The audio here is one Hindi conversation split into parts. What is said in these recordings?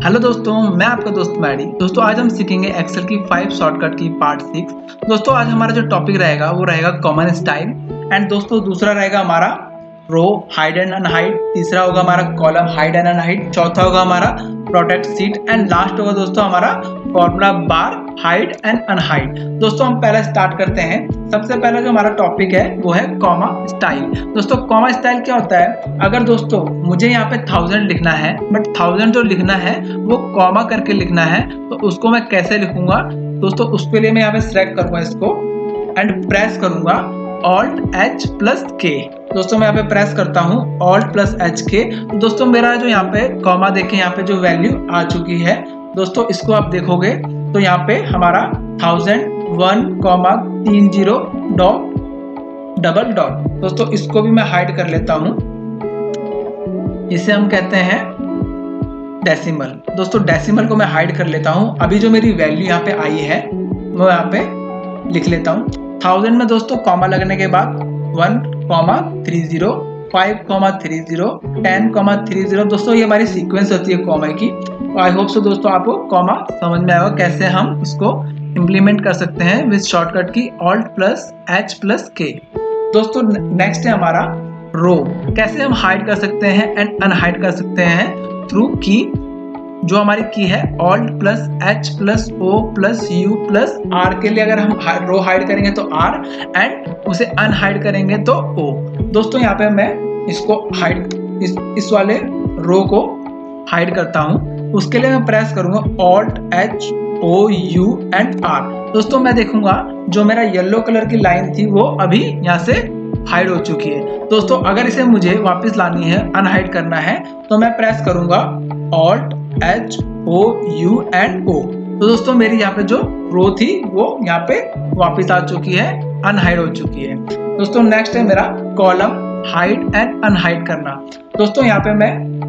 हेलो दोस्तों, मैं आपका दोस्त मैडी। दोस्तों आज हम सीखेंगे एक्सेल की 5 शॉर्टकट की पार्ट 6। दोस्तों आज हमारा जो टॉपिक रहेगा वो रहेगा कॉमन स्टाइल। एंड दोस्तों दूसरा रहेगा हमारा रो हाइड एंड अनहाइड, तीसरा होगा हमारा कॉलम हाइड एंड अनहाइड, चौथा होगा हमारा प्रोटेक्ट शीट एंड लास्ट होगा दोस्तों हमारा formula bar hide and unhide. दोस्तों हम पहले स्टार्ट करते हैं। सबसे पहला जो हमारा टॉपिक है वो है कॉमा स्टाइल। दोस्तों कॉमा स्टाइल क्या होता है? अगर दोस्तों मुझे यहाँ पे 1000 लिखना है, बट 1000 जो लिखना है वो कॉमा करके लिखना है, तो उसको मैं कैसे लिखूंगा दोस्तों? उसके लिए मैं यहाँ पे सिलेक्ट करूंगा इसको एंड प्रेस करूंगा Alt H प्लस K। दोस्तों मैं यहाँ पे प्रेस करता हूँ Alt प्लस H K। दोस्तों मेरा जो यहाँ पे कॉमा देखें, यहाँ पे जो वैल्यू आ चुकी है दोस्तों, इसको आप देखोगे तो यहाँ पे हमारा 1001,30 डबल डॉट। दोस्तों इसको भी मैं हाइड कर लेता हूँ, इसे हम कहते हैं डेसिमल। दोस्तों डेसिमल को मैं हाइड कर लेता हूँ। अभी जो मेरी वैल्यू यहाँ पे आई है वो यहाँ पे लिख लेता हूँ। 1000 में दोस्तों कॉमा लगने के बाद 1,30, 5,30, 10,30। दोस्तों ये हमारी सीक्वेंस होती है कॉमा की। आई होप सो दोस्तों आपको कॉमा समझ में आएगा, कैसे हम इसको इम्प्लीमेंट कर सकते हैं विद शॉर्टकट की Alt plus H plus K। दोस्तों नेक्स्ट है हमारा रो। कैसे हम हाइड कर सकते हैं एंड अनहाइड कर सकते हैं? थ्रू की, जो हमारी की है Alt plus H plus O plus U plus R। के लिए अगर हम रो हाइड करेंगे तो R एंड उसे अनहाइड करेंगे तो O। दोस्तों यहाँ पे मैं इसको हाइड, इस वाले रो को हाइड करता हूँ। उसके लिए मैं प्रेस करूंगा Alt H O U and R। दोस्तों मैं देखूंगा जो मेरा येलो कलर की लाइन थी वो अभी यहाँ से हाइड हो चुकी है। दोस्तों अगर इसे मुझे वापस लानी है, अनहाइड करना है, तो मैं प्रेस करूंगा Alt H O U and O। तो दोस्तों मेरी यहाँ पे जो रो थी वो यहाँ पे वापस आ चुकी है, अनहाइड हो चुकी है। दोस्तों नेक्स्ट है मेरा कॉलम हाइड एंड अनहाइड करना। दोस्तों यहाँ पे मैं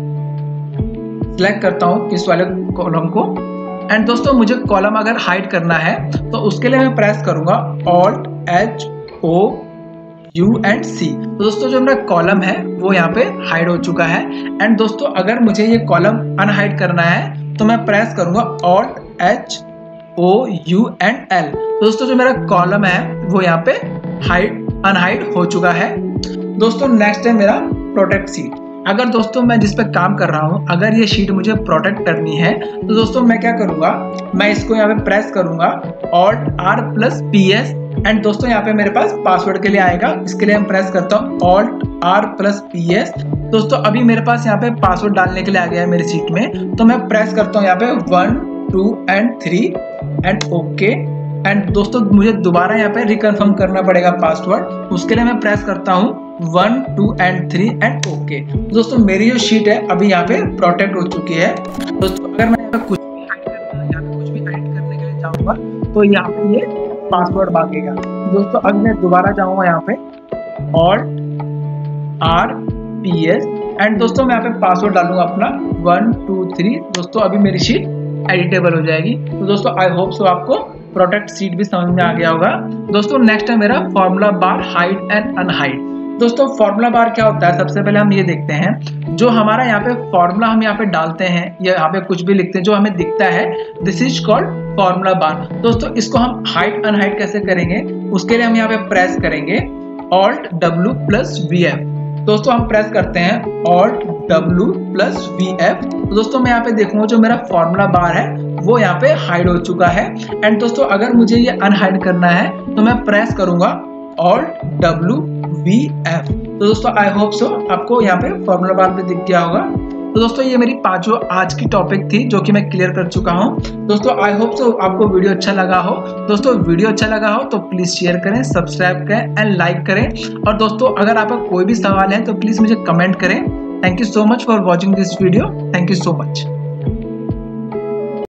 सिलेक्ट करता हूँ इस वाले कॉलम को एंड दोस्तों मुझे कॉलम अगर हाइड करना है तो उसके लिए मैं प्रेस करूंगा Alt H O U and C। तो दोस्तों जो मेरा कॉलम है वो यहाँ पे हाइड हो चुका है। एंड दोस्तों अगर मुझे ये कॉलम अनहाइड करना है तो मैं प्रेस करूंगा Alt H O U and L। तो दोस्तों जो मेरा कॉलम है वो यहाँ पे अनहाइड हो चुका है। दोस्तों नेक्स्ट है मेरा प्रोटेक्ट शीट। अगर दोस्तों मैं जिस पे काम कर रहा हूँ, अगर ये शीट मुझे प्रोटेक्ट करनी है तो दोस्तों मैं क्या करूँगा, मैं इसको यहाँ पे प्रेस करूँगा Alt R plus PS and दोस्तों यहाँ पे मेरे पास पासवर्ड के लिए आएगा। इसके लिए मैं प्रेस करता हूँ Alt R प्लस PS। दोस्तों अभी मेरे पास यहाँ पे पासवर्ड डालने के लिए आ गया है मेरी शीट में, तो मैं प्रेस करता हूँ यहाँ पे 1 2 एंड 3 एंड ओके। एंड दोस्तों मुझे दोबारा यहाँ पे रिकन्फर्म करना पड़ेगा पासवर्ड, उसके लिए मैं प्रेस करता हूँ 1 2 एंड 3 एंड ओके। दोस्तों मेरी जो शीट है अभी यहाँ पे प्रोटेक्ट हो चुकी है। दोस्तों अगर मैं यहाँ पे कुछ भी हाइड करने के लिए चाहूँगा तो यहाँ पे ये पासवर्ड मांगेगा। दोस्तों अब मैं दोबारा जाऊँगा यहाँ पे Alt R PS एंड दोस्तों मैं यहाँ पे पासवर्ड डालूंगा अपना 1 2 3। दोस्तों अभी मेरी शीट एडिटेबल हो जाएगी। तो दोस्तों आई होप सो आपको प्रोटेक्ट शीट भी समझ में आ गया होगा। दोस्तों नेक्स्ट है मेरा formula bar hide and unhide. दोस्तों फॉर्मूला बार क्या होता है? सबसे पहले हम ये देखते हैं, जो हमारा यहाँ पे फॉर्मूला हम यहाँ पे डालते हैं या यहाँ पे कुछ भी लिखते हैं जो हमें दिखता है, this is called formula bar. दोस्तों इसको हम हाइड अनहाइड कैसे करेंगे? उसके लिए हम यहाँ पे प्रेस करेंगे Alt W प्लस VF। दोस्तों हम प्रेस करते हैं Alt W प्लस VF। तो दोस्तों मैं यहाँ पे देखूंगा जो मेरा फॉर्मूला बार है वो यहाँ पे हाइड हो चुका है। एंड दोस्तों अगर मुझे ये अनहाइड करना है तो मैं प्रेस करूंगा Alt W VF। तो दोस्तों आई होप सो आपको यहाँ पे फॉर्मूला बार पे दिख गया होगा। तो दोस्तों ये मेरी 5 आज की टॉपिक थी जो कि मैं क्लियर कर चुका हूँ। दोस्तों आई होप सो आपको वीडियो अच्छा लगा हो। दोस्तों वीडियो अच्छा लगा हो तो प्लीज शेयर करें, सब्सक्राइब करें एंड लाइक करें। और दोस्तों अगर आपका कोई भी सवाल है तो प्लीज मुझे कमेंट करें। Thank you so much for watching this video. Thank you so much.